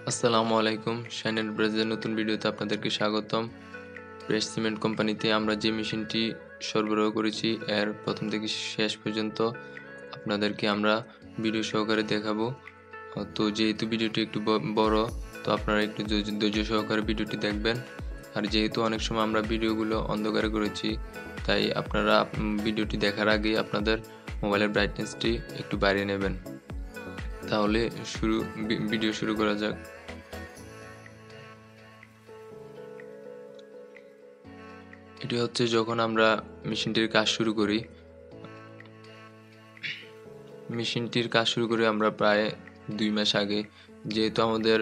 আসসালামু আলাইকুম। শাহিন এন্টারপ্রাইজের নতুন ভিডিওতে আপনাদেরকে স্বাগতম। প্রেস সিমেন্ট কোম্পানিতে আমরা যে মেশিনটি সরবরাহ করেছি এর প্রথম থেকে শেষ পর্যন্ত আপনাদেরকে আমরা ভিডিও সহকারে দেখাবো। তো যেহেতু ভিডিওটি একটু বড়, তো আপনারা একটু ধৈর্য সহকারে ভিডিওটি দেখবেন। আর যেহেতু অনেক সময় আমরা ভিডিওগুলো অন্ধকারে করেছি, তাই আপনারা ভিডিওটি দেখার আগে আপনাদের মোবাইলের ব্রাইটনেসটি একটু বাড়িয়ে নেবেন। তাহলে ভিডিও শুরু করা যাক। এটি হচ্ছে যখন আমরা মেশিনটির কাজ শুরু করি। আমরা প্রায় 2 মাস আগে, যেহেতু আমাদের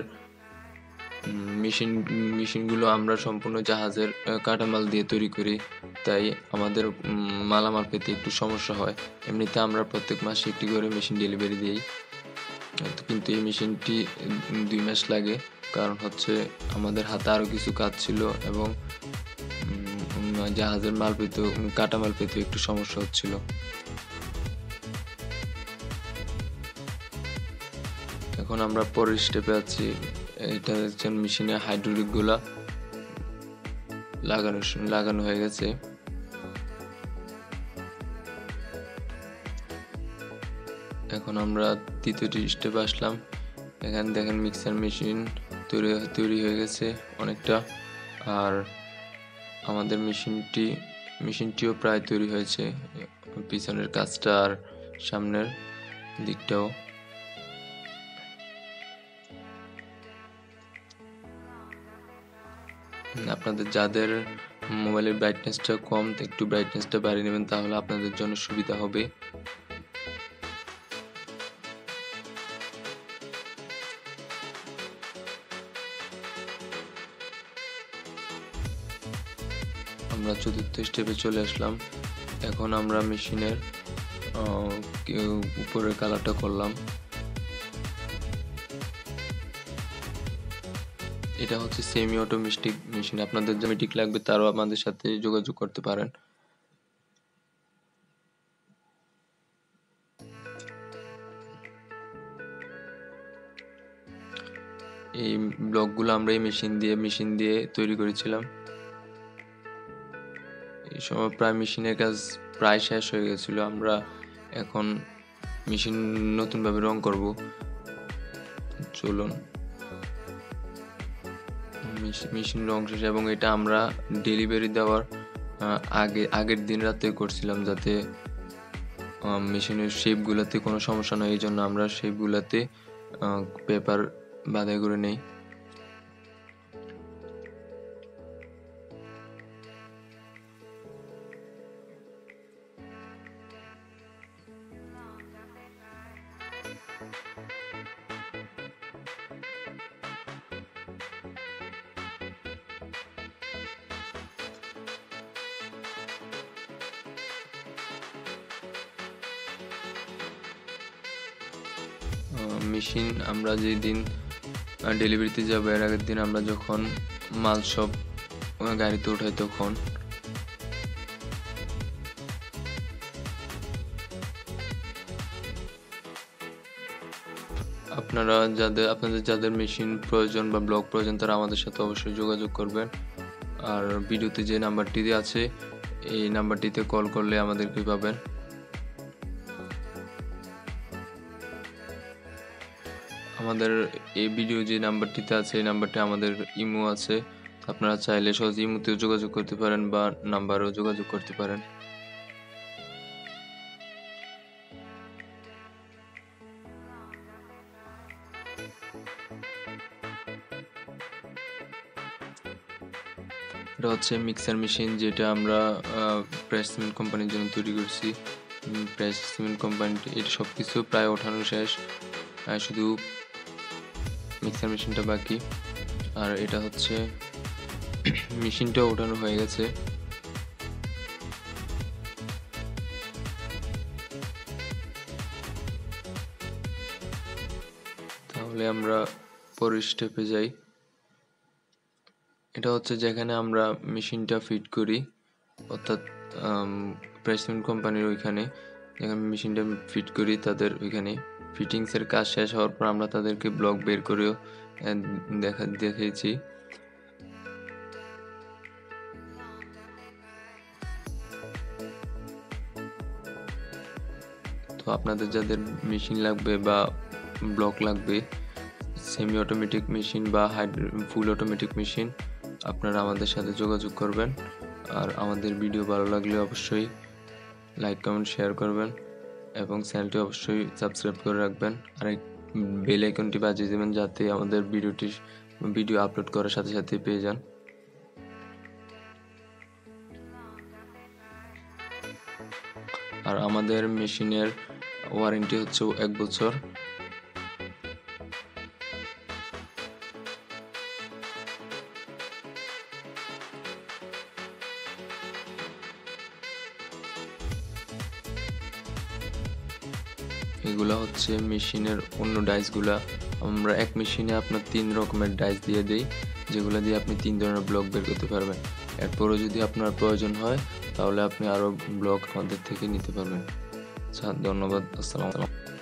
মেশিনগুলো আমরা সম্পূর্ণ জাহাজের কাঁচামাল দিয়ে তৈরি করি, তাই আমাদের মালামাল পেতে একটু সমস্যা হয়। এমনিতে আমরা প্রত্যেক মাসে একটি করে মেশিন ডেলিভারি দিই, কিন্তু এই মেশিনটি 2 মাস লাগে। কারণ হচ্ছে আমাদের হাতে আরও কিছু কাজ ছিল এবং জাহাজের কাঁচামাল পেতে একটু সমস্যা হচ্ছিল। এখন আমরা পরের স্টেপে আছি। এটা দেখছেন মেশিনে হাইড্রোলিক গুলা লাগানো হয়ে গেছে। এখন আমরা তৃতীয়টি স্টেপে আসলাম। এখানে দেখেন মিক্সার মেশিন তৈরি হয়ে গেছে অনেকটা, আর আমাদের মেশিনটিও প্রায় তৈরি হয়েছে, পিছনের কাজটা আর সামনের দিকটাও। আপনাদের যাদের মোবাইলের ব্রাইটনেসটা কম, একটু ব্রাইটনেসটা বাড়িয়ে নেবেন, তাহলে আপনাদের জন্য সুবিধা হবে। আমরা চতুর্থ স্টেপে চলে আসলাম। এখন আমরা মেশিনের উপরের কালারটা করলাম। এটা হচ্ছে সেমি অটোমেটিক মেশিন। আপনাদের যে অটোমেটিক লাগবে তারাও আমাদের সাথে যোগাযোগ করতে পারেন। এই ব্লকগুলো আমরা এই মেশিন দিয়ে তৈরি করেছিলাম। এই সময় প্রায় মেশিনের কাজ প্রায় শেষ হয়ে গেছিল। আমরা এখন মেশিন নতুনভাবে রং করব। চলুন, মেশিন রং শেষ এবং এটা আমরা ডেলিভারি দেওয়ার আগের দিন রাতে করছিলাম, যাতে মেশিনের শেপগুলোতে কোনো সমস্যা নয়। এই জন্য আমরা শেপগুলোতে পেপার বাঁধাই করে নেই। মেশিন আমরা যেদিন ডেলিভারিতে যাবো এর আগের দিন আমরা যখন মাল সব গাড়িতে উঠাই, তখন আপনাদের যাদের মেশিন প্রয়োজন বা ব্লক প্রয়োজন, তারা আমাদের সাথে অবশ্যই যোগাযোগ করবেন। আর ভিডিওতে যে নাম্বারটি আছে এই নাম্বারটিতে কল করলে আমাদেরকে পাবেন। আমাদের এই ভিডিও যে নাম্বারটিতে আছে এই নাম্বারটি আমাদের ইমো আছে। আপনারা চাইলে সহজে ইমোতেও যোগাযোগ করতে পারেন বা নাম্বারেও যোগাযোগ করতে পারেন। এটা হচ্ছে মিক্সার মেশিন, যেটা আমরা প্রেস সিমেন্ট কোম্পানির জন্য তৈরি করছি। প্রেস সিমেন্ট কোম্পানি এটা সবকিছু প্রায় ওঠানো শেষ, শুধু মিক্সার মেশিনটা বাকি। আর এটা হচ্ছে মেশিনটা ওঠানো হয়ে গেছে। তাহলে আমরা পরের স্টেপে যাই। এটা হচ্ছে যেখানে আমরা মেশিনটা ফিট করি, অর্থাৎ প্রেস সিমেন্ট কোম্পানির ওইখানে যেখানে মেশিনটা ফিট করি, তাদের ওইখানে ফিটিংসের কাজ শেষ হওয়ার পর আমরা তাদেরকে ব্লক বের করেও দেখিয়েছি। তো আপনাদের যাদের মেশিন লাগবে বা ব্লক লাগবে, সেমি অটোমেটিক মেশিন বা ফুল অটোমেটিক মেশিন, আপনারা আমাদের সাথে যোগাযোগ করবেন। আর আমাদের ভিডিও ভালো লাগলে অবশ্যই লাইক কমেন্ট শেয়ার করবেন এবং চ্যানেলটি অবশ্যই সাবস্ক্রাইব করে রাখবেন। আর বেল আইকনটি বাজিয়ে দেবেন যাতে আমাদের ভিডিও আপলোড করার সাথে সাথে পেয়ে যান। আর আমাদের মেশিনের ওয়ারেন্টি হচ্ছে 1 বছর। এগুলা হচ্ছে মেশিনের অন্য ডাইসগুলা। আমরা এক মেশিনে আপনার 3 রকমের ডাইস দিয়ে দেই, যেগুলো দিয়ে আপনি 3 ধরনের ব্লক বের করতে পারবেন। এরপরও যদি আপনার প্রয়োজন হয় তাহলে আপনি আরও ব্লক আমাদের থেকে নিতে পারবেন। ধন্যবাদ। আসসালামু আলাইকুম।